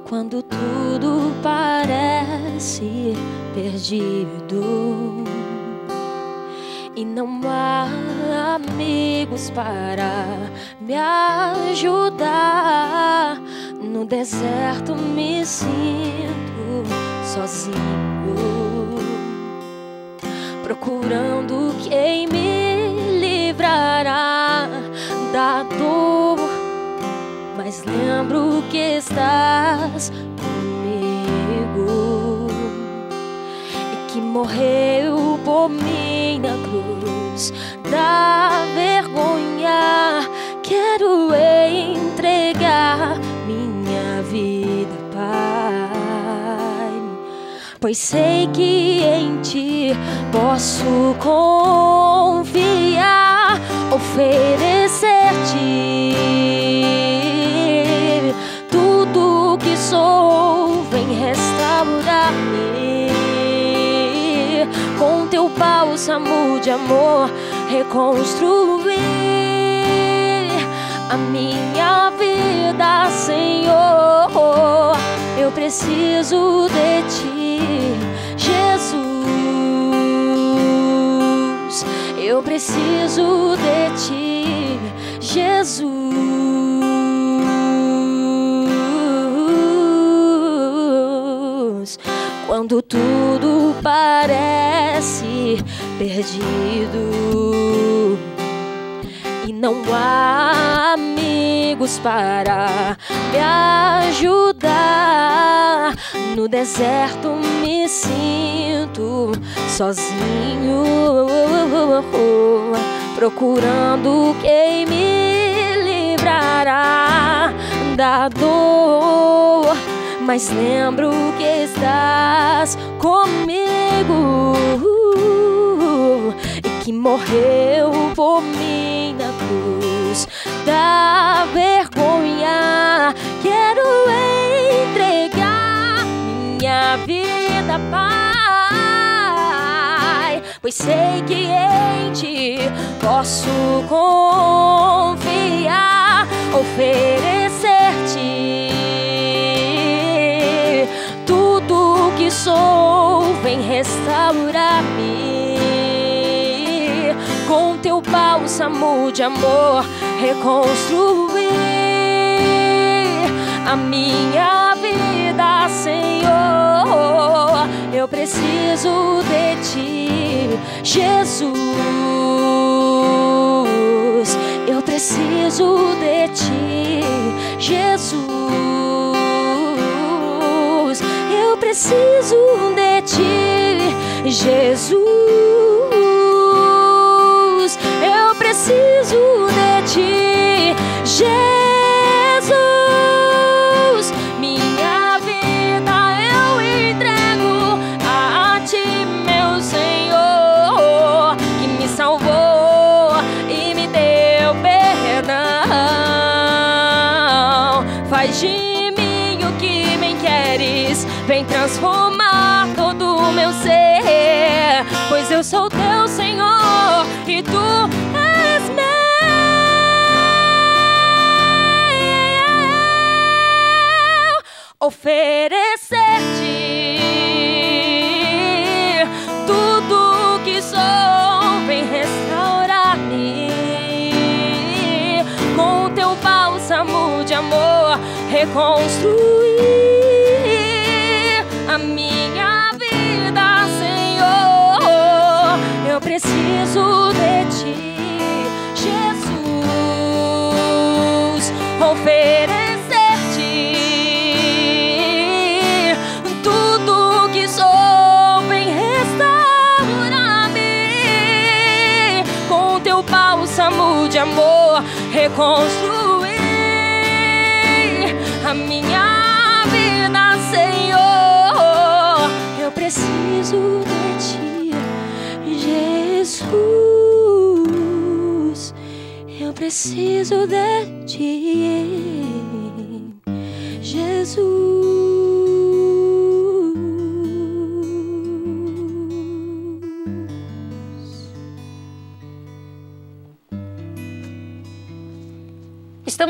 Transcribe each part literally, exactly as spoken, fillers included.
quando tudo parece perdido e não há amigos para me ajudar. No deserto me sinto sozinho, procurando quem me livrará da dor, mas lembro que estás comigo e que morreu por mim na cruz da vergonha. Quero entregar minha vida, Pai, pois sei que em Ti posso confiar, oferecer-Te tudo que sou. Vem restaurar-me com Teu bálsamo de amor, reconstruir a minha vida, Senhor. Eu preciso de Ti, Jesus. Eu preciso de Ti, Jesus. Quando tudo parece perdido e não há amigos para me ajudar, no deserto me sinto sozinho, procurando quem me livrará da dor, mas lembro que estás comigo e que morreu por mim na cruz da vergonha. Quero entregar minha vida, Pai, pois sei que em Ti posso confiar, oferecer-Te tudo que sou. Vem restaurar-me com Teu bálsamo de amor, reconstruir a minha vida, Senhor. Eu preciso de Ti, Jesus. Eu preciso de Ti, Jesus. Eu preciso de Ti, Jesus. Eu preciso de Ti, Jesus. Minha vida eu entrego a Ti, meu Senhor, que me salvou e me deu perdão. Faz de mim o que bem queres, vem transformar todo o meu ser, pois eu sou Teu Senhor e Tu és meu. Oferecer-Te tudo que sou, vem restaurar-me com Teu bálsamo de amor, reconstruir a minha vida, Senhor. Eu preciso de Ti, Jesus. Oferecer-Te tudo que sou, vem restaurar-me com Teu bálsamo de amor, reconstruir a minha vida, Senhor. Eu preciso de Ti, Jesus. Eu preciso de Ti, Jesus. Estamos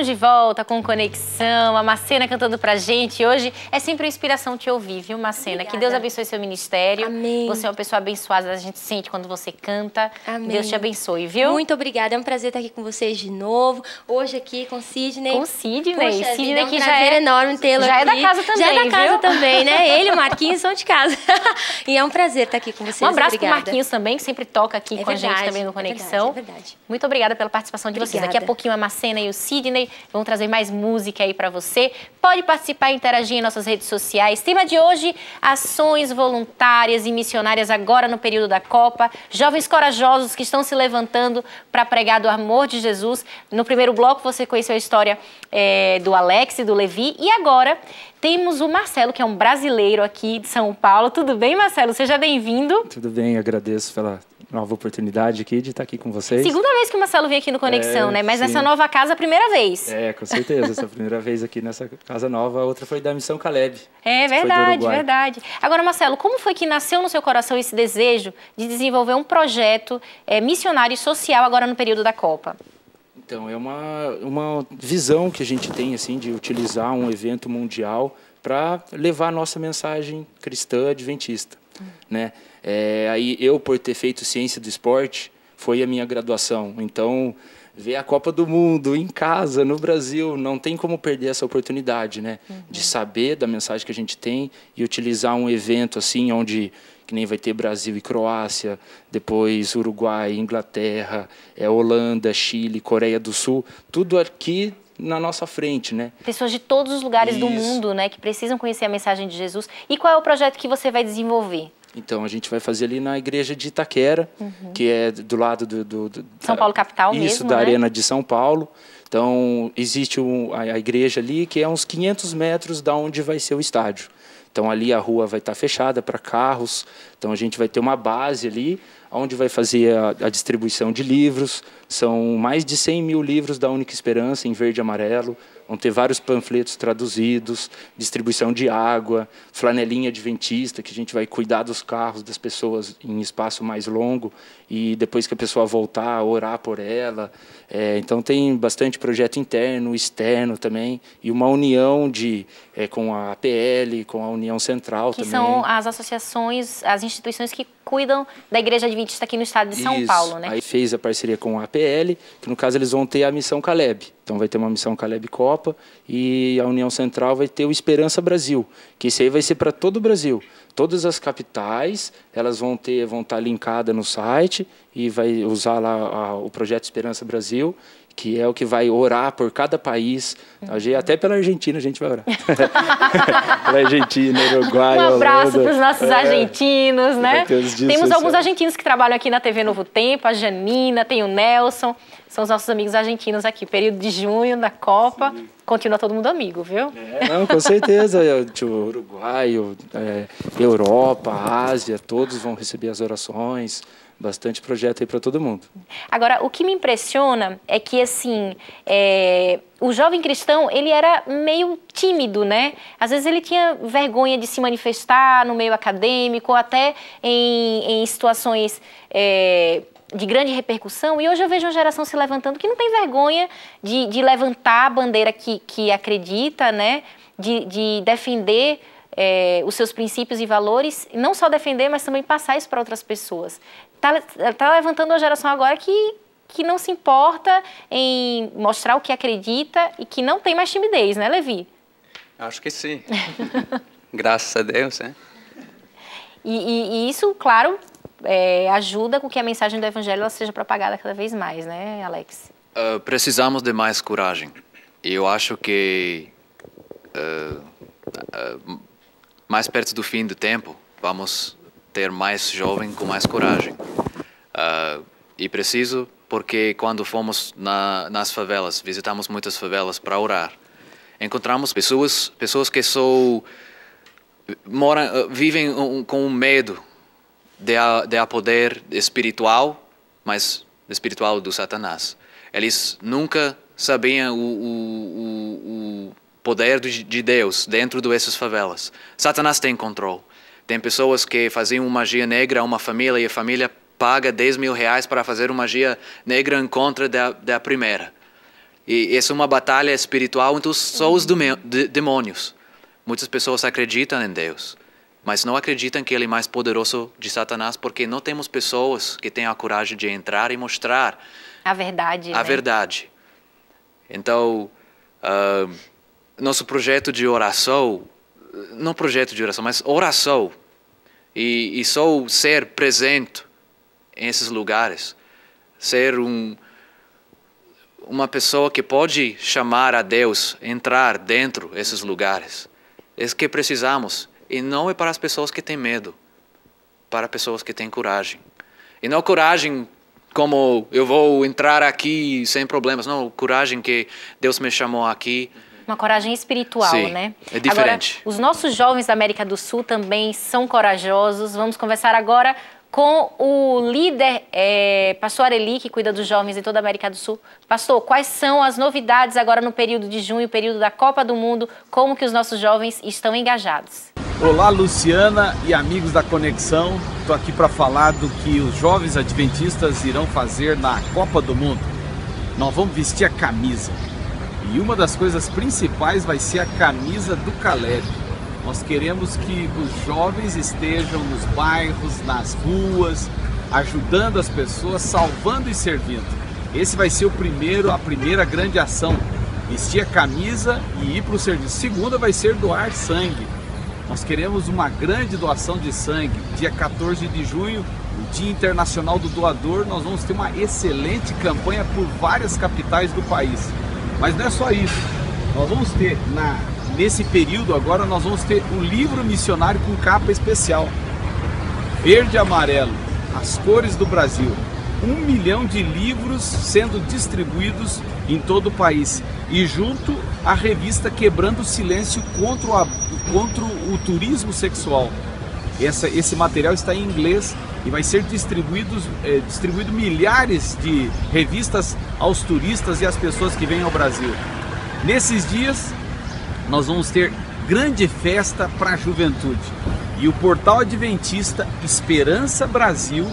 Estamos de volta com Conexão, a Macena cantando pra gente. Hoje é sempre uma inspiração te ouvir, viu, Macena? Obrigada. Que Deus abençoe seu ministério. Amém. Você é uma pessoa abençoada, a gente sente quando você canta. Amém. Deus te abençoe, viu? Muito obrigada, é um prazer estar aqui com vocês de novo. Hoje aqui com o Sidney. Com o Sidney. Poxa, Sidney vida, é um que já prazer é enorme tê-lo aqui. Já é da casa também, Já é da casa viu? também, né? Ele e o Marquinhos são de casa. E é um prazer estar aqui com vocês. Um abraço obrigada. pro Marquinhos também, que sempre toca aqui é com verdade, a gente também no Conexão. É verdade, é verdade. Muito obrigada pela participação de Obrigada. vocês. Daqui a pouquinho a Macena e o Sidney vão trazer mais música aí pra você. Pode participar e interagir em nossas redes sociais. Tema de hoje, ações voluntárias e missionárias agora no período da Copa. Jovens corajosos que estão se levantando para pregar do amor de Jesus. No primeiro bloco você conheceu a história é, do Alex e do Levi. E agora temos o Marcelo, que é um brasileiro aqui de São Paulo. Tudo bem, Marcelo? Seja bem-vindo. Tudo bem, agradeço pela nova oportunidade aqui de estar aqui com vocês. Segunda vez que o Marcelo vem aqui no Conexão, é, né? Mas sim. nessa nova casa, a primeira vez. É, com certeza. Essa é a primeira vez aqui nessa casa nova. A outra foi da Missão Caleb. É verdade, verdade. Agora, Marcelo, como foi que nasceu no seu coração esse desejo de desenvolver um projeto é, missionário e social agora no período da Copa? Então, é uma, uma visão que a gente tem, assim, de utilizar um evento mundial para levar a nossa mensagem cristã adventista, hum. né? É, aí eu, por ter feito ciência do esporte, foi a minha graduação. Então, ver a Copa do Mundo em casa, no Brasil, não tem como perder essa oportunidade, né? Uhum. De saber da mensagem que a gente tem e utilizar um evento assim, onde que nem vai ter Brasil e Croácia, depois Uruguai, Inglaterra, é, Holanda, Chile, Coreia do Sul, tudo aqui na nossa frente, né? Pessoas de todos os lugares Isso. do mundo, né, que precisam conhecer a mensagem de Jesus. E qual é o projeto que você vai desenvolver? Então, a gente vai fazer ali na igreja de Itaquera, uhum. que é do lado do... do, do São Paulo capital isso, mesmo, Isso, da né? Arena de São Paulo. Então, existe um, a, a igreja ali, que é uns quinhentos metros da onde vai ser o estádio. Então, ali a rua vai estar fechada para carros. Então, a gente vai ter uma base ali, onde vai fazer a, a distribuição de livros. São mais de cem mil livros da Única Esperança, em verde e amarelo. Vão ter vários panfletos traduzidos, distribuição de água, flanelinha adventista, que a gente vai cuidar dos carros das pessoas em espaço mais longo e depois que a pessoa voltar, orar por ela. É, então tem bastante projeto interno, externo também, e uma união de, é, com a A P L, com a União Central que também. Que são as associações, as instituições que cuidam da Igreja Adventista aqui no estado de São Isso. Paulo, né? Aí fez a parceria com a A P L, que no caso eles vão ter a Missão Caleb. Então vai ter uma Missão Caleb Copa e a União Central vai ter o Esperança Brasil, que esse aí vai ser para todo o Brasil. Todas as capitais, elas vão ter, vão estar linkadas no site e vai usar lá a, o projeto Esperança Brasil, que é o que vai orar por cada país. Uhum. Até pela Argentina a gente vai orar. Pela Argentina, Uruguai, Um abraço para os nossos é, argentinos, né? Temos alguns argentinos que trabalham aqui na T V Novo Tempo, a Janina, tem o Nelson, são os nossos amigos argentinos aqui. Período de junho da Copa, sim. Continua todo mundo amigo, viu? É, não, com certeza. O Uruguai, é, Europa, Ásia, todos vão receber as orações. Bastante projeto aí para todo mundo. Agora, o que me impressiona é que, assim, é, o jovem cristão, ele era meio tímido, né? Às vezes ele tinha vergonha de se manifestar no meio acadêmico, ou até em, em situações é, de grande repercussão. E hoje eu vejo uma geração se levantando que não tem vergonha de, de levantar a bandeira que, que acredita, né? De, de defender é, os seus princípios e valores. E não só defender, mas também passar isso para outras pessoas. Está tá levantando uma geração agora que, que não se importa em mostrar o que acredita e que não tem mais timidez, né, Levi? Acho que sim. Graças a Deus, né? E, e, e isso, claro, é, ajuda com que a mensagem do Evangelho ela seja propagada cada vez mais, né, Alex? Uh, precisamos de mais coragem. E eu acho que uh, uh, mais perto do fim do tempo, vamos ter mais jovem com mais coragem. Uh, e preciso, porque quando fomos na, nas favelas, visitamos muitas favelas para orar, encontramos pessoas, pessoas que só moram, vivem um, com medo de a, de a poder espiritual, mas espiritual do Satanás. Eles nunca sabiam o, o, o poder de Deus dentro dessas favelas. Satanás tem controle. Tem pessoas que faziam magia negra a uma família e a família paga dez mil reais para fazer uma magia negra em contra da, da primeira. E essa é uma batalha espiritual entre só os demônios. Muitas pessoas acreditam em Deus, mas não acreditam que Ele é mais poderoso de Satanás, porque não temos pessoas que tenham a coragem de entrar e mostrar a verdade. A né? verdade. Então, uh, nosso projeto de oração, não projeto de oração, mas oração, e, e só ser presente em esses lugares, ser um, uma pessoa que pode chamar a Deus, entrar dentro desses lugares, é o que precisamos. E não é para as pessoas que têm medo, para pessoas que têm coragem. E não coragem como eu vou entrar aqui sem problemas, não, coragem que Deus me chamou aqui. Uma coragem espiritual, Sim, né? é diferente. Agora, os nossos jovens da América do Sul também são corajosos. Vamos conversar agora com o líder, é, pastor Areli, que cuida dos jovens em toda a América do Sul. Pastor, quais são as novidades agora no período de junho, período da Copa do Mundo, como que os nossos jovens estão engajados? Olá, Luciana e amigos da Conexão. Estou aqui para falar do que os jovens adventistas irão fazer na Copa do Mundo. Nós vamos vestir a camisa. E uma das coisas principais vai ser a camisa do Caleb. Nós queremos que os jovens estejam nos bairros, nas ruas, ajudando as pessoas, salvando e servindo. Esse vai ser o primeiro, a primeira grande ação. Vestir a camisa e ir para o serviço. Segunda vai ser doar sangue. Nós queremos uma grande doação de sangue. Dia quatorze de junho, o Dia Internacional do Doador, nós vamos ter uma excelente campanha por várias capitais do país. Mas não é só isso. Nós vamos ter, na, nesse período agora, nós vamos ter o livro missionário com capa especial. Verde e amarelo, as cores do Brasil. Um milhão de livros sendo distribuídos em todo o país. E junto a revista Quebrando o Silêncio contra o, contra o turismo sexual. Essa, esse material está em inglês e vai ser distribuído, é, distribuído milhares de revistas aos turistas e às pessoas que vêm ao Brasil. Nesses dias, nós vamos ter grande festa para a juventude. E o portal adventista Esperança Brasil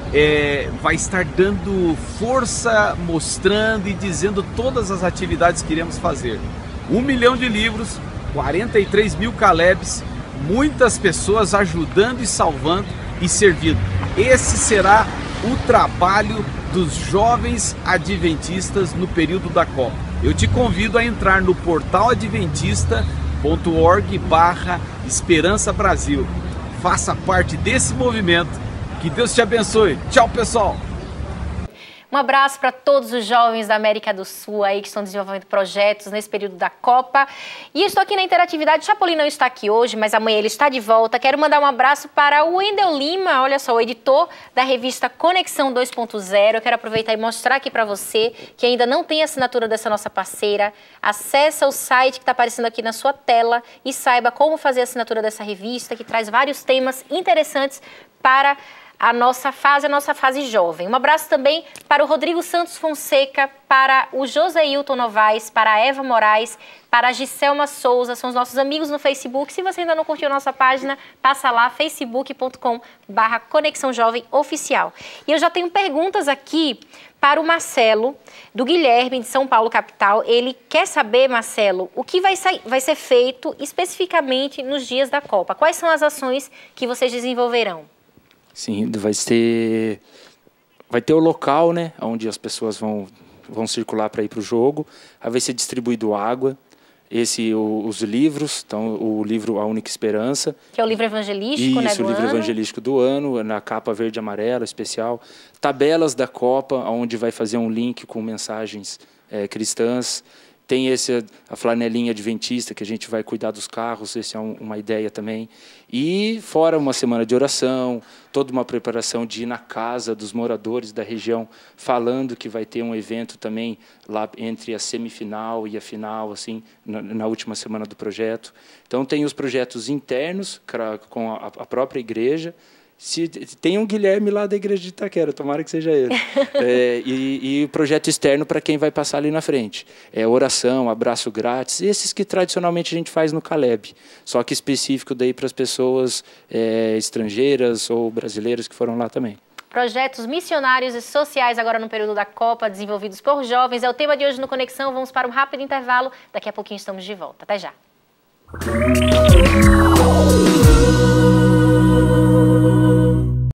é, vai estar dando força, mostrando e dizendo todas as atividades que iremos fazer. Um milhão de livros, quarenta e três mil Calebs, muitas pessoas ajudando e salvando e servindo. Esse será o trabalho dos jovens adventistas no período da Copa. Eu te convido a entrar no portal adventista ponto org barra Esperança Brasil. Faça parte desse movimento. Que Deus te abençoe. Tchau, pessoal! Um abraço para todos os jovens da América do Sul aí que estão desenvolvendo projetos nesse período da Copa. E eu estou aqui na interatividade. O Chapolin não está aqui hoje, mas amanhã ele está de volta. Quero mandar um abraço para o Wendel Lima, olha só, o editor da revista Conexão dois ponto zero. Eu quero aproveitar e mostrar aqui para você que ainda não tem assinatura dessa nossa parceira. Acesse o site que está aparecendo aqui na sua tela e saiba como fazer a assinatura dessa revista, que traz vários temas interessantes para a nossa fase, a nossa fase jovem. Um abraço também para o Rodrigo Santos Fonseca, para o Joséilton Novaes, para a Eva Moraes, para a Giselma Souza, são os nossos amigos no Facebook. Se você ainda não curtiu nossa página, passa lá, facebook ponto com barra Conexão Jovem Oficial. E eu já tenho perguntas aqui para o Marcelo, do Guilherme, de São Paulo, capital. Ele quer saber, Marcelo, o que vai, vai ser feito especificamente nos dias da Copa? Quais são as ações que vocês desenvolverão? Sim, vai ter, vai ter o local, né, onde as pessoas vão, vão circular para ir para o jogo. Aí vai ser distribuído água, esse, o, os livros, então o livro A Única Esperança. Que é o livro evangelístico, né, do Isso, o livro ano. evangelístico do ano, na capa verde e amarela, especial. Tabelas da Copa, onde vai fazer um link com mensagens é, cristãs. Tem esse, a flanelinha adventista, que a gente vai cuidar dos carros, essa é um, uma ideia também. E fora uma semana de oração, toda uma preparação de ir na casa dos moradores da região, falando que vai ter um evento também lá entre a semifinal e a final, assim, na, na última semana do projeto. Então tem os projetos internos com a, a própria igreja. Se, tem um Guilherme lá da igreja de Itaquera, tomara que seja ele. É, e, e o projeto externo para quem vai passar ali na frente. É oração, abraço grátis, esses que tradicionalmente a gente faz no Caleb, só que específico daí para as pessoas é, estrangeiras ou brasileiras que foram lá também. projetos missionários e sociais agora no período da Copa, desenvolvidos por jovens. É o tema de hoje no Conexão. Vamos para um rápido intervalo. Daqui a pouquinho estamos de volta. Até já.